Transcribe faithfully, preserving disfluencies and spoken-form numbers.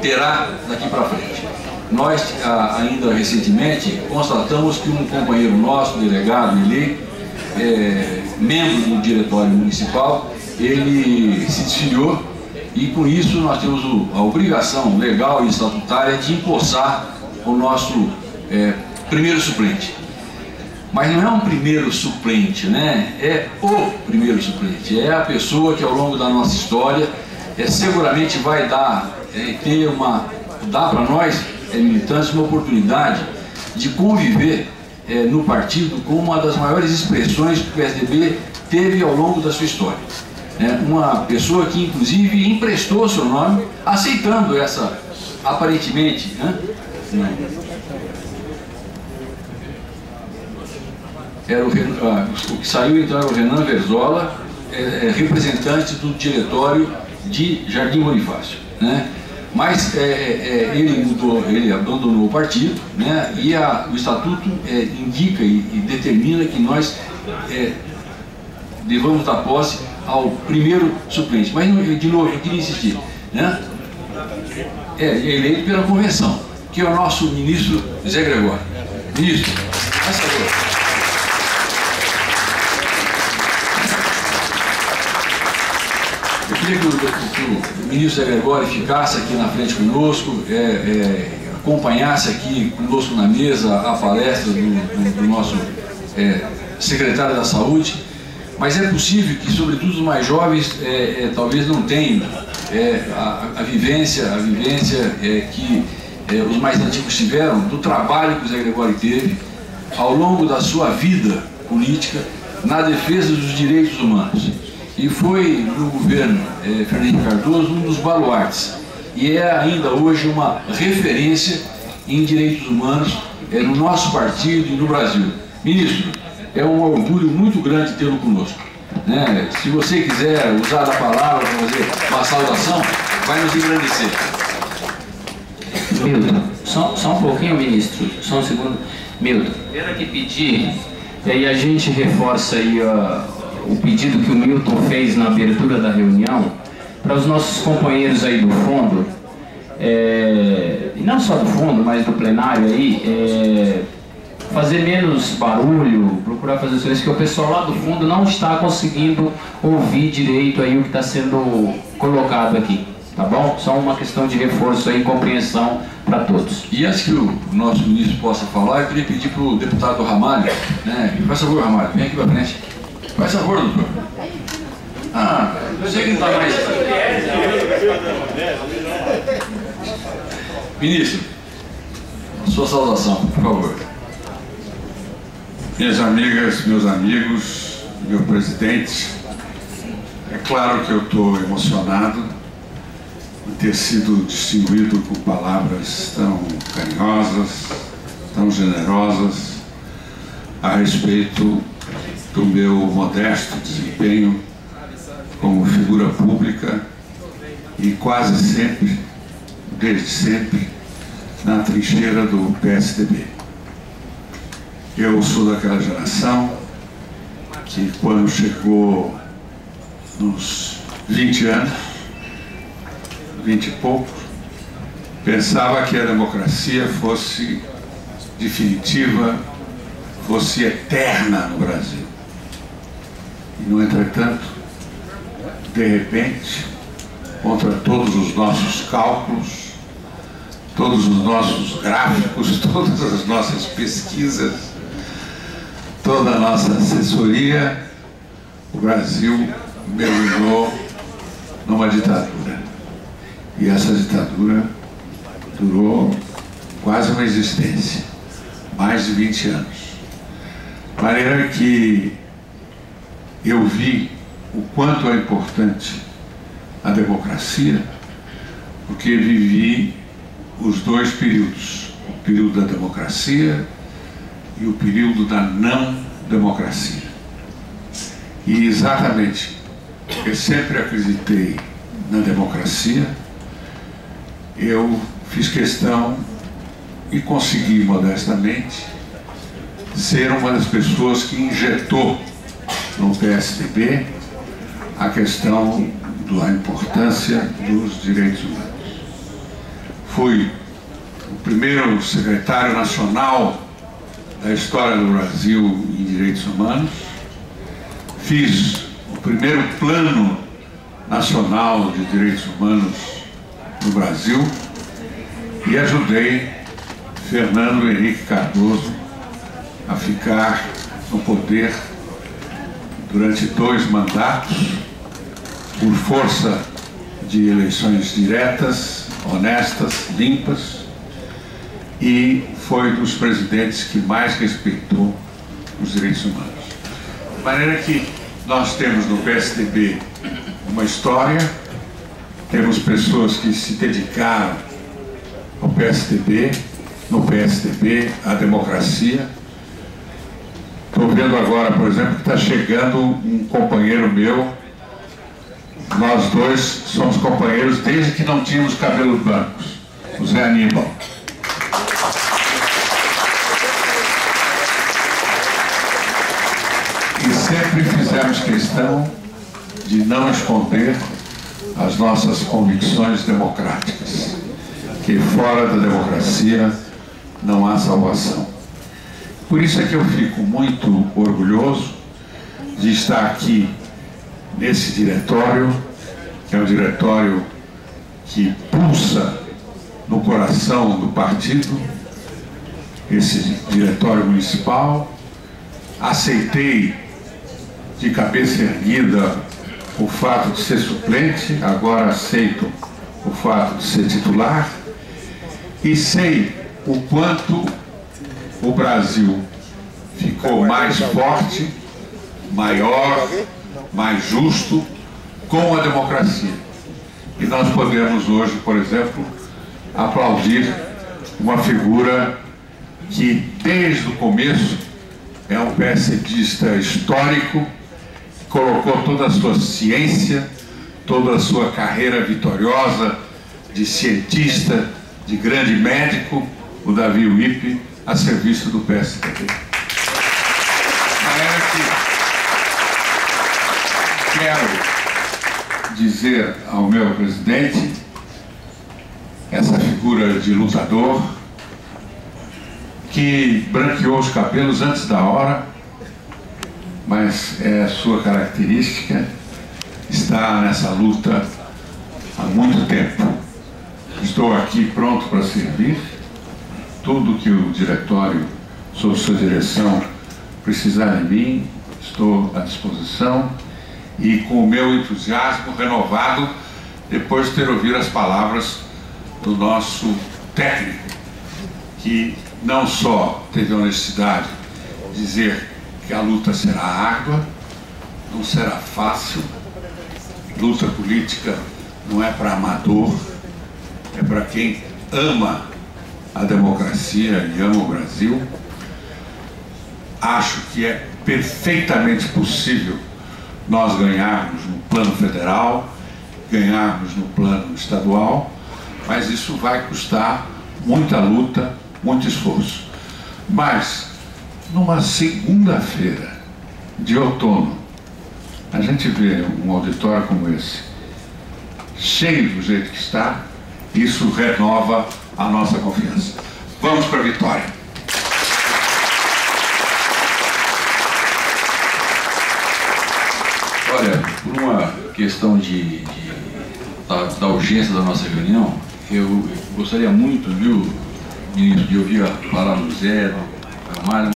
terá daqui para frente. Nós, ainda recentemente, constatamos que um companheiro nosso, delegado eleito, é, membro do diretório municipal, ele se desfiliou e com isso nós temos o, a obrigação legal e estatutária de empossar o nosso é, primeiro suplente. Mas não é um primeiro suplente, né? É o primeiro suplente, é a pessoa que ao longo da nossa história é, seguramente vai dar, é, ter uma, dar para nós, é, militantes, uma oportunidade de conviver é, no partido com uma das maiores expressões que o P S D B teve ao longo da sua história. É, uma pessoa que inclusive emprestou seu nome, aceitando essa, aparentemente, né? Era o, ah, o que saiu então era o Renan Verzola, é, é, representante do diretório de Jardim Bonifácio, né? Mas é, é, ele mudou, ele abandonou o partido, né? E a, o estatuto é, indica e, e determina que nós é, devamos dar posse ao primeiro suplente. Mas de novo eu queria insistir, né? É, é eleito pela convenção, que é o nosso ministro Zé Gregório. Ministro, faz favor. Eu queria que o, que o ministro Zé Gregório ficasse aqui na frente conosco, é, é, acompanhasse aqui conosco na mesa a palestra do, do, do nosso é, secretário da Saúde, mas é possível que, sobretudo os mais jovens, é, é, talvez não tenham é, a, a vivência, a vivência é, que é, os mais antigos tiveram, do trabalho que o Zé Gregório teve ao longo da sua vida política na defesa dos direitos humanos. E foi, no governo é, Fernando Henrique Cardoso, um dos baluartes. E é ainda hoje uma referência em direitos humanos é, no nosso partido e no Brasil. Ministro, é um orgulho muito grande tê-lo conosco, né? Se você quiser usar a palavra para fazer uma saudação, vai nos engrandecer. Milton, só, só um pouquinho, ministro, só um segundo. Milton, quero aqui pedir, e aí a gente reforça aí a... o pedido que o Milton fez na abertura da reunião, para os nossos companheiros aí do fundo, é, e não só do fundo, mas do plenário aí, é, fazer menos barulho, procurar fazer isso, que o pessoal lá do fundo não está conseguindo ouvir direito aí o que está sendo colocado aqui, tá bom? Só uma questão de reforço aí, compreensão para todos. E antes que o nosso ministro possa falar, eu queria pedir para o deputado Ramalho, né, faz favor, Ramalho, vem aqui para frente. Faz favor, doutor. Ah, eu sei que não está mais. Ministro, sua saudação, por favor. Minhas amigas, meus amigos, meu presidente, é claro que eu estou emocionado em ter sido distinguido com palavras tão carinhosas, tão generosas a respeito do meu modesto desempenho como figura pública e quase sempre, desde sempre, na trincheira do P S D B. Eu sou daquela geração que, quando chegou nos vinte anos, vinte e poucos, pensava que a democracia fosse definitiva, fosse eterna no Brasil. E, no entretanto, de repente, contra todos os nossos cálculos, todos os nossos gráficos, todas as nossas pesquisas, toda a nossa assessoria, o Brasil mergulhou numa ditadura. E essa ditadura durou quase uma existência, mais de vinte anos. De maneira que eu vi o quanto é importante a democracia, porque vivi os dois períodos, o período da democracia e o período da não democracia. E exatamente, eu sempre acreditei na democracia, eu fiz questão e consegui modestamente ser uma das pessoas que injetou no P S D B a questão da importância dos direitos humanos. fui o primeiro secretário nacional da história do Brasil em direitos humanos, fiz o primeiro plano nacional de direitos humanos no Brasil e ajudei Fernando Henrique Cardoso a ficar no poder durante dois mandatos, por força de eleições diretas, honestas, limpas, e foi dos presidentes que mais respeitou os direitos humanos. De maneira que nós temos no P S D B uma história, temos pessoas que se dedicaram ao P S D B, no P S D B, à democracia. Estou vendo agora, por exemplo, que está chegando um companheiro meu. Nós dois somos companheiros desde que não tínhamos cabelos brancos, o Zé Aníbal. E sempre fizemos questão de não esconder as nossas convicções democráticas, que fora da democracia não há salvação. Por isso é que eu fico muito orgulhoso de estar aqui nesse diretório, que é um diretório que pulsa no coração do partido, esse diretório municipal. Aceitei de cabeça erguida o fato de ser suplente, agora aceito o fato de ser titular, e sei o quanto o Brasil ficou mais forte, maior, mais justo com a democracia. E nós podemos hoje, por exemplo, aplaudir uma figura que desde o começo é um PSDista histórico, colocou toda a sua ciência, toda a sua carreira vitoriosa de cientista, de grande médico, o Davi Wippe, a serviço do P S D B. De maneira que quero dizer ao meu presidente, essa figura de lutador, que branqueou os cabelos antes da hora, mas é sua característica, está nessa luta há muito tempo. Estou aqui pronto para servir. Tudo que o diretório, sob sua direção, precisar de mim, estou à disposição, e com o meu entusiasmo renovado, depois de ter ouvido as palavras do nosso técnico, que não só teve a honestidade de dizer que a luta será árdua, não será fácil, luta política não é para amador, é para quem ama a democracia e ama o Brasil. Acho que é perfeitamente possível nós ganharmos no plano federal, ganharmos no plano estadual, mas isso vai custar muita luta, muito esforço. Mas, numa segunda-feira de outono, a gente vê um auditório como esse, cheio do jeito que está, isso renova a nossa confiança. Vamos para a vitória. Olha, por uma questão de, de da, da urgência da nossa reunião, eu gostaria muito, viu, ministro, de ouvir a palavra do Zé, do Ramalho.